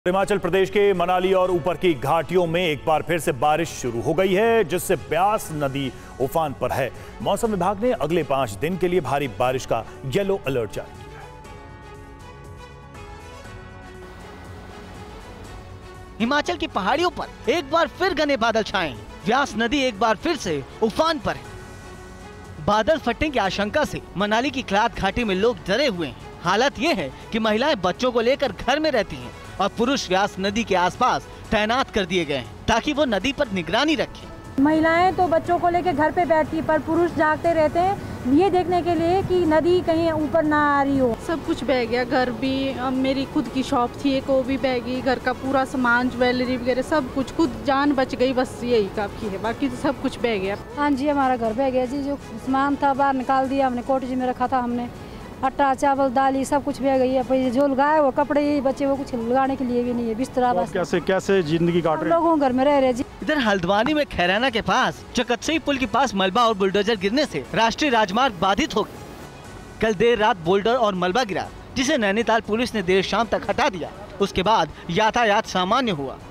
हिमाचल प्रदेश के मनाली और ऊपर की घाटियों में एक बार फिर से बारिश शुरू हो गई है, जिससे ब्यास नदी उफान पर है। मौसम विभाग ने अगले 5 दिन के लिए भारी बारिश का येलो अलर्ट जारी किया है। हिमाचल की पहाड़ियों पर एक बार फिर घने बादल छाए। ब्यास नदी एक बार फिर से उफान पर है। बादल फटने की आशंका से मनाली की क्लाद घाटी में लोग डरे हुए हैं। हालत ये है कि महिलाएं बच्चों को लेकर घर में रहती हैं और पुरुष व्यास नदी के आसपास तैनात कर दिए गए हैं ताकि वो नदी पर निगरानी रखें। महिलाएं तो बच्चों को लेकर घर पे बैठती, पर पुरुष जागते रहते हैं ये देखने के लिए कि नदी कहीं ऊपर ना आ रही हो। सब कुछ बह गया, घर भी, मेरी खुद की शॉप थी एक, वो भी बह गई, घर का पूरा सामान, ज्वेलरी वगैरह सब कुछ, खुद जान बच गई, बस यही काफी है, बाकी तो सब कुछ बह गया। हाँ जी, हमारा घर बह गया जी। जो सामान था बाहर निकाल दिया हमने, कोटरी में रखा था हमने, आटा चावल दाल सब कुछ बह गई है। पर जो लगाए वो कपड़े बचे, वो कुछ लगाने के लिए भी नहीं है, बिस्तरा बस। कैसे जिंदगी काट रहे हैं? लोगों घर में रह रहे जी। इधर हल्द्वानी में खैराना के पास चकत्सई पुल के पास मलबा और बुलडोजर गिरने से राष्ट्रीय राजमार्ग बाधित हो गया। कल देर रात बोल्डर और मलबा गिरा, जिसे नैनीताल पुलिस ने देर शाम तक हटा दिया। उसके बाद यातायात सामान्य हुआ।